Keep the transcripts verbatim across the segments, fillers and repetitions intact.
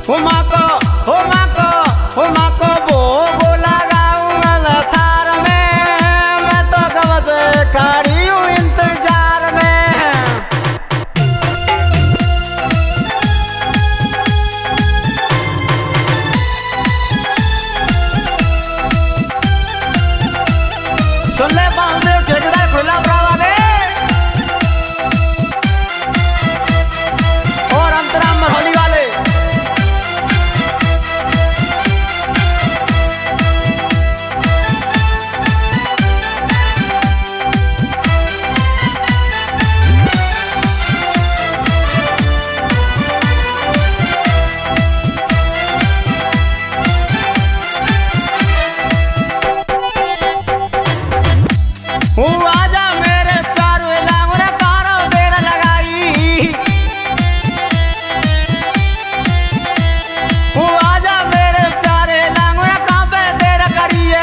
माँ को हो माँ को हो माँ को भोग लगाऊंगा थार में, मैं तो कब से खड़ी हूँ इंतजार में। सुन ले बालदेव ठेकेदार खुला वाले और अंतराम मरहली वाले। आजा मेरे प्यार लांगुर कारो देर लगाई, आजा मेरे प्यार लांगुर काबे देर करिए,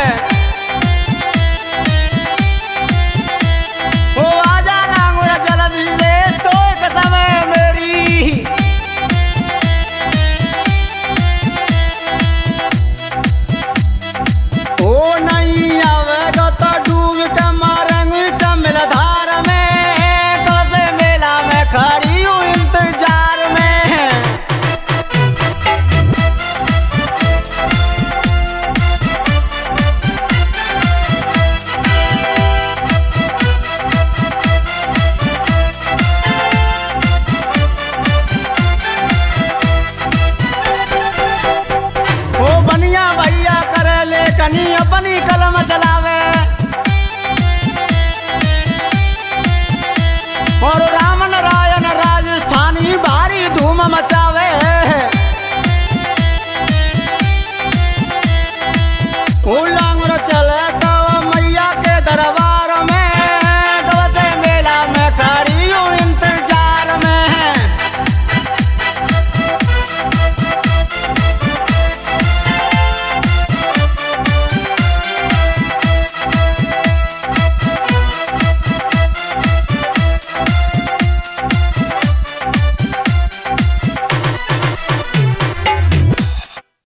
आजा लांगुर जल्दी ले तो एक समय मेरी। ओ नहीं आवेगा तो डूब के मारेंगे चमेला धार में, कैसे मेला में खड़ी हूँ इंतजार में। ओ बनिया भैया करे ले कनी अपनी कलम चलावे,